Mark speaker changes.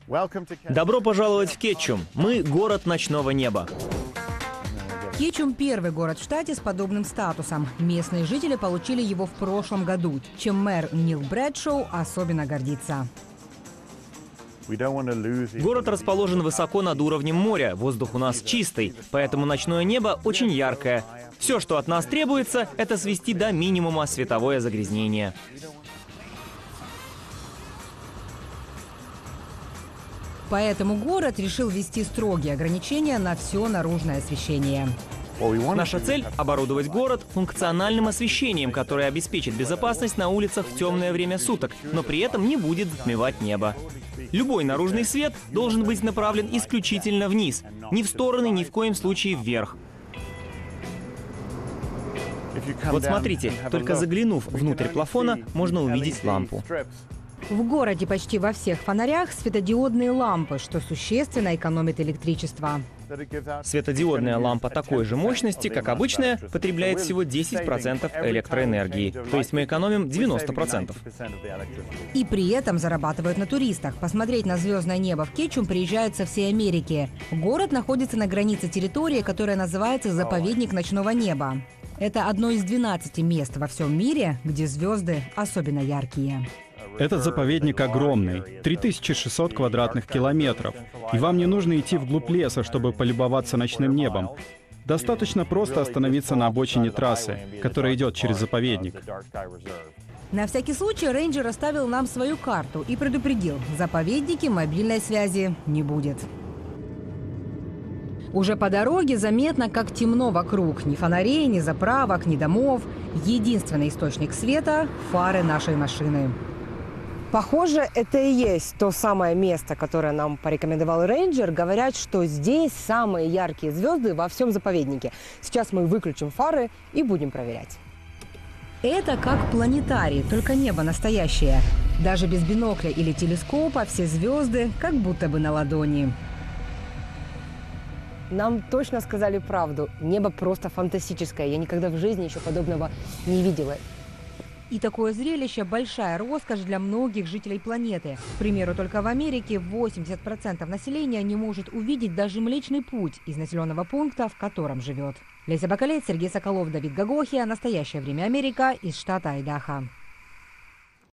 Speaker 1: Добро пожаловать в Кетчум. Мы город ночного неба.
Speaker 2: Кетчум – первый город в штате с подобным статусом. Местные жители получили его в прошлом году, чем мэр Нил Брэдшоу особенно гордится.
Speaker 1: Город расположен высоко над уровнем моря, воздух у нас чистый, поэтому ночное небо очень яркое. Все, что от нас требуется, это свести до минимума световое загрязнение.
Speaker 2: Поэтому город решил ввести строгие ограничения на все наружное освещение.
Speaker 1: Наша цель – оборудовать город функциональным освещением, которое обеспечит безопасность на улицах в темное время суток, но при этом не будет затмевать небо. Любой наружный свет должен быть направлен исключительно вниз, ни в стороны, ни в коем случае вверх. Вот смотрите, только заглянув внутрь плафона, можно увидеть лампу.
Speaker 2: В городе почти во всех фонарях светодиодные лампы, что существенно экономит электричество.
Speaker 1: Светодиодная лампа такой же мощности, как обычная, потребляет всего 10% электроэнергии. То есть мы экономим 90%.
Speaker 2: И при этом зарабатывают на туристах. Посмотреть на звездное небо в Кетчум приезжают со всей Америки. Город находится на границе территории, которая называется «Заповедник ночного неба». Это одно из 12 мест во всем мире, где звезды особенно яркие.
Speaker 3: Этот заповедник огромный, 3600 квадратных километров. И вам не нужно идти вглубь леса, чтобы полюбоваться ночным небом. Достаточно просто остановиться на обочине трассы, которая идет через заповедник.
Speaker 2: На всякий случай рейнджер оставил нам свою карту и предупредил, в заповеднике мобильной связи не будет. Уже по дороге заметно, как темно вокруг. Ни фонарей, ни заправок, ни домов. Единственный источник света – фары нашей машины.
Speaker 4: Похоже, это и есть то самое место, которое нам порекомендовал рейнджер. Говорят, что здесь самые яркие звезды во всем заповеднике. Сейчас мы выключим фары и будем проверять.
Speaker 2: Это как планетарий, только небо настоящее. Даже без бинокля или телескопа все звезды как будто бы на ладони.
Speaker 4: Нам точно сказали правду. Небо просто фантастическое. Я никогда в жизни еще подобного не видела.
Speaker 2: И такое зрелище – большая роскошь для многих жителей планеты. К примеру, только в Америке 80% населения не может увидеть даже Млечный Путь из населенного пункта, в котором живет. Леся Бакалец, Сергей Соколов, Давид Гагохия. Настоящее время Америка из штата Айдахо.